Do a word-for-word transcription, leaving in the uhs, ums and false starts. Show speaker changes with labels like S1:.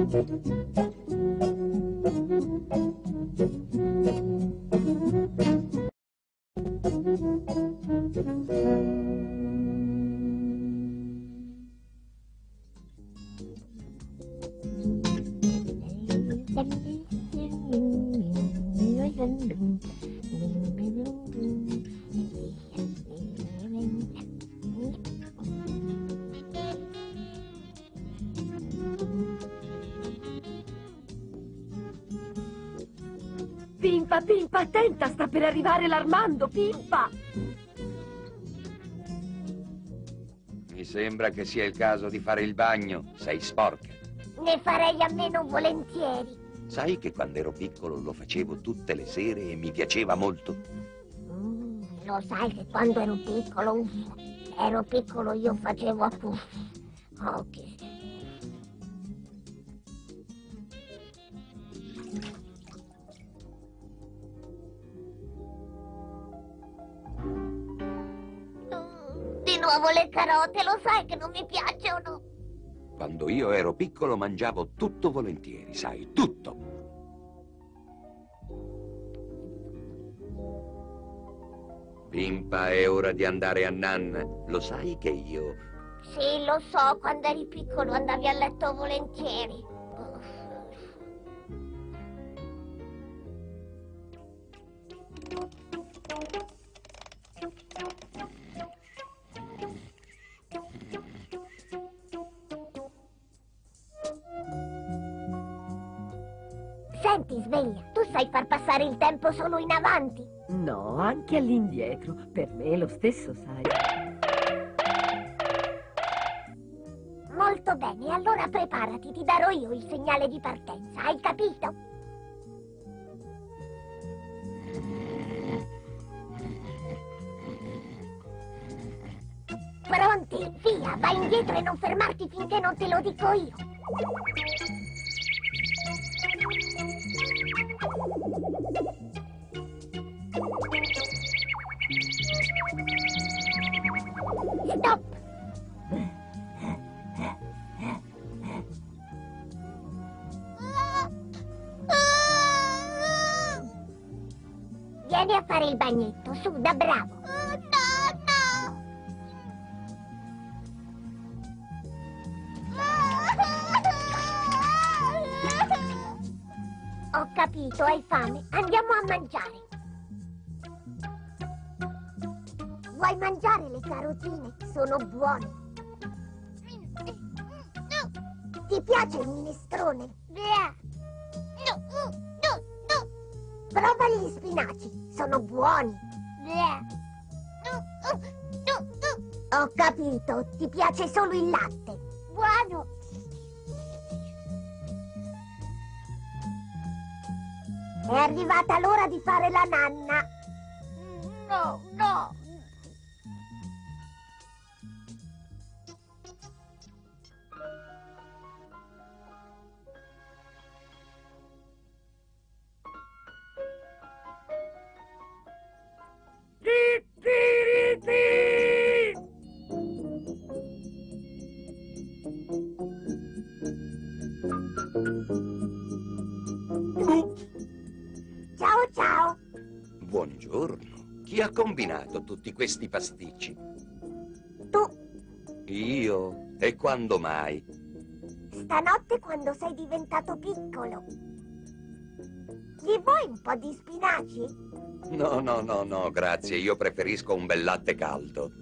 S1: Pimpa, Pimpa, attenta, sta per arrivare l'Armando, Pimpa!
S2: Mi sembra che sia il caso di fare il bagno. Sei sporca.
S3: Ne farei a meno volentieri.
S2: Sai che quando ero piccolo lo facevo tutte le sere e mi piaceva molto?
S3: Mm, lo sai che quando ero piccolo, uff, ero piccolo io facevo... Uff, oh, che... Di nuovo le carote, lo sai che non mi piacciono.
S2: Quando io ero piccolo mangiavo tutto volentieri, sai, tutto. Pimpa, è ora di andare a nanna. Lo sai che io...
S3: Sì, lo so, quando eri piccolo andavi a letto volentieri. Senti, sveglia, tu sai far passare il tempo solo in avanti?
S1: No, anche all'indietro. Per me è lo stesso, sai.
S3: Molto bene, allora preparati, ti darò io il segnale di partenza, hai capito? Pronti? Via, vai indietro e non fermarti finché non te lo dico io. Stop! Vieni a fare il bagnetto, su, da bravo. No, no! Ho capito, hai fame. Andiamo a mangiare. Vuoi mangiare le carotine? Sono buone. Ti piace il minestrone? No, no, no. Prova gli spinaci, sono buoni. Ho capito, ti piace solo il latte. Buono. È arrivata l'ora di fare la nanna. No, no. Ciao, ciao.
S2: Buongiorno. Chi ha combinato tutti questi pasticci?
S3: Tu,
S2: Io? E quando mai?
S3: stanotte quando sei diventato piccolo. Gli vuoi un po' di spinaci?
S2: No, no, no, no, grazie. Io preferisco un bel latte caldo.